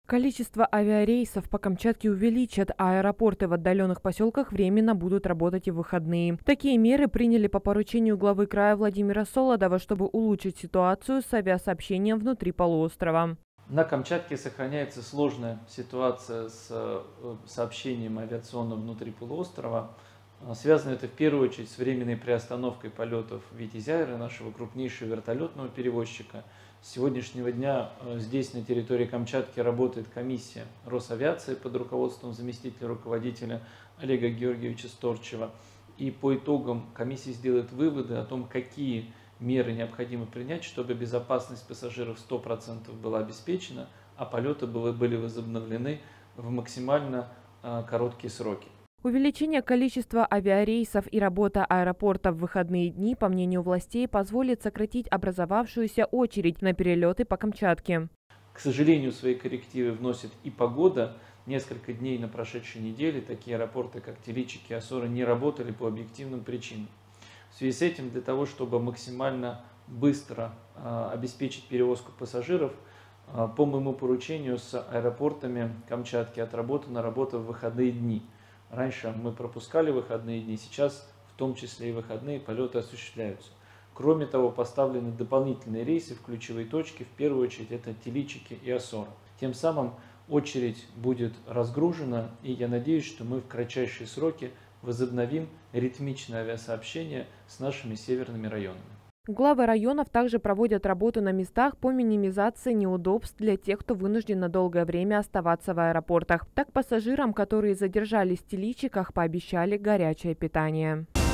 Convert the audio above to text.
Количество авиарейсов по Камчатке увеличат, а аэропорты в отдаленных поселках временно будут работать и в выходные. Такие меры приняли по поручению главы края Владимира Солодова, чтобы улучшить ситуацию с авиасообщением внутри полуострова. На Камчатке сохраняется сложная ситуация с сообщением авиационным внутри полуострова. Связано это в первую очередь с временной приостановкой полетов Витязь-Айр, нашего крупнейшего вертолетного перевозчика. С сегодняшнего дня здесь, на территории Камчатки, работает комиссия Росавиации под руководством заместителя руководителя Олега Георгиевича Сторчева. И по итогам комиссия сделает выводы о том, какие меры необходимо принять, чтобы безопасность пассажиров 100% была обеспечена, а полеты были возобновлены в максимально короткие сроки. Увеличение количества авиарейсов и работа аэропортов в выходные дни, по мнению властей, позволит сократить образовавшуюся очередь на перелеты по Камчатке. К сожалению, свои коррективы вносит и погода. Несколько дней на прошедшей неделе такие аэропорты, как Теличик и Осора, не работали по объективным причинам. В связи с этим, для того, чтобы максимально быстро обеспечить перевозку пассажиров, по моему поручению с аэропортами Камчатки отработана работа в выходные дни. Раньше мы пропускали выходные дни, сейчас в том числе и выходные полеты осуществляются. Кроме того, поставлены дополнительные рейсы в ключевые точки, в первую очередь это Теличики и Осора. Тем самым очередь будет разгружена, и я надеюсь, что мы в кратчайшие сроки возобновим ритмичное авиасообщение с нашими северными районами. Главы районов также проводят работу на местах по минимизации неудобств для тех, кто вынужден на долгое время оставаться в аэропортах. Так, пассажирам, которые задержались в Теличиках, пообещали горячее питание.